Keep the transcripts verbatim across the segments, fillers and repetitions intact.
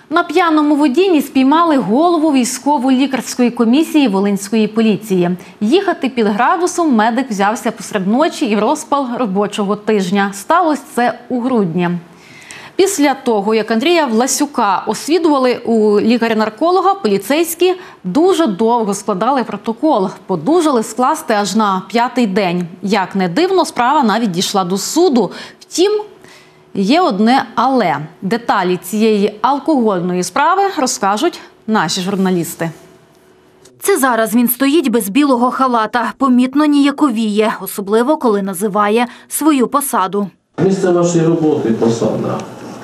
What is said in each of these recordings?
На п'яному водінні спіймали голову військово-лікарської комісії Волинської поліції. Їхати під градусом медик взявся посеред ночі і в розпал робочого тижня. Сталося це у грудні. Після того, як Андрія Власюка освідували у лікаря-нарколога, поліцейські дуже довго складали протокол. Подужали скласти аж на п'ятий день. Як не дивно, справа навіть дійшла до суду. Втім, є одне «але». Деталі цієї алкогольної справи розкажуть наші журналісти. Це зараз він стоїть без білого халата, помітно ніяковіє, особливо коли називає свою посаду. Місце вашої роботи і посада?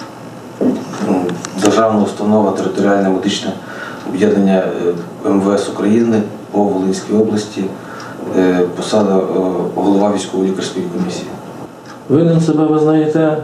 Державна установа територіальне медичне об'єднання Ем Ве Ес України по Волинській області, посада голова військово-лікарської комісії. Винен себе ви знаєте?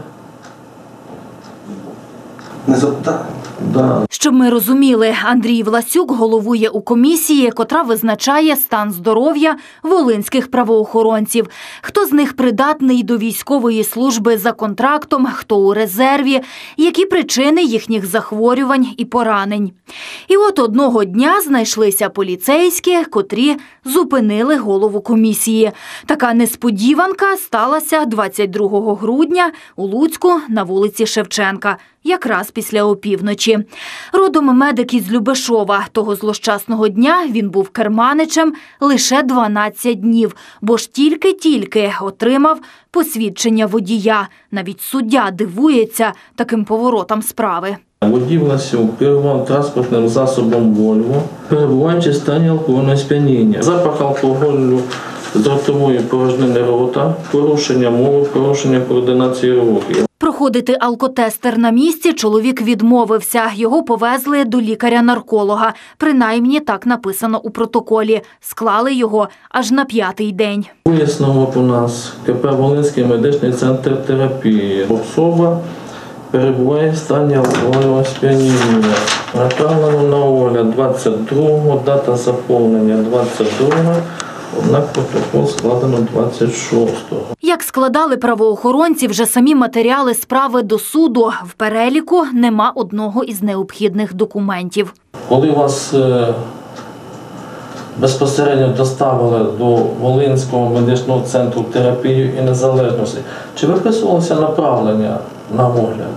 Не запитаю. Да. Щоб ми розуміли, Андрій Власюк головує у комісії, котра визначає стан здоров'я волинських правоохоронців. Хто з них придатний до військової служби за контрактом, хто у резерві, які причини їхніх захворювань і поранень. І от одного дня знайшлися поліцейські, котрі зупинили голову комісії. Така несподіванка сталася двадцять другого грудня у Луцьку на вулиці Шевченка, якраз після опівночі. Родом медик із Любешова. Того злощасного дня він був керманичем лише дванадцять днів, бо ж тільки-тільки отримав посвідчення водія. Навіть суддя дивується таким поворотам справи. Водій Власюк керував транспортним засобом «Вольво», перебуваючи в стані алкогольного сп'яніння. Запах алкоголю з ротової порожнини рота, порушення мови, порушення координації рухів. Проходити алкотестер на місці чоловік відмовився. Його повезли до лікаря-нарколога. Принаймні так написано у протоколі. Склали його аж на п'ятий день. Висновок у нас Ке Пе Волинський медичний центр терапії. Особа перебуває в стані алкогольного сп'яніння. Направлено на огляд двадцять другого, дата заповнення двадцять другого. Однак протокол складено двадцять шостого. Як складали правоохоронці вже самі матеріали справи до суду, в переліку нема одного із необхідних документів. Коли вас е, безпосередньо доставили до Волинського медичного центру терапії і незалежності, чи виписувалося направлення на огляд?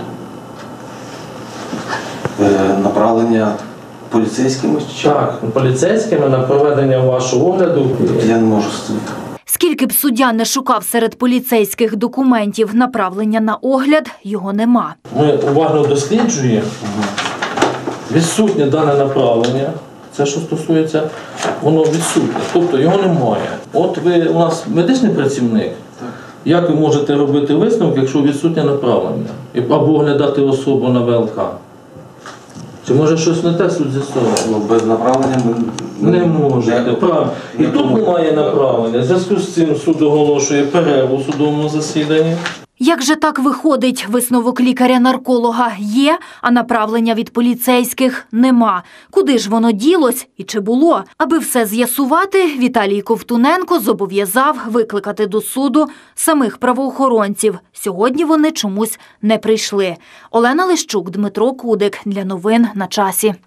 Е, направлення поліцейськими? Так, поліцейськими на проведення вашого огляду. Я не можу з цим. Скільки б суддя не шукав серед поліцейських документів направлення на огляд, його нема. Ми уважно досліджуємо відсутнє дане направлення. Це, що стосується, воно відсутнє. Тобто його немає. От ви у нас медичний працівник. Як ви можете робити висновок, якщо відсутнє направлення? Або оглядати особу на Ве Ел Ка? Чи може щось не те суд з'ясовує? Ну, без направлення ми не можете. І тут немає направлення. В зв'язку з цим суд оголошує перерву у судовому засіданні. Як же так виходить? Висновок лікаря-нарколога є, а направлення від поліцейських нема. Куди ж воно ділось і чи було? Аби все з'ясувати, Віталій Ковтуненко зобов'язав викликати до суду самих правоохоронців. Сьогодні вони чомусь не прийшли. Олена Лищук, Дмитро Кудик. Для новин на часі.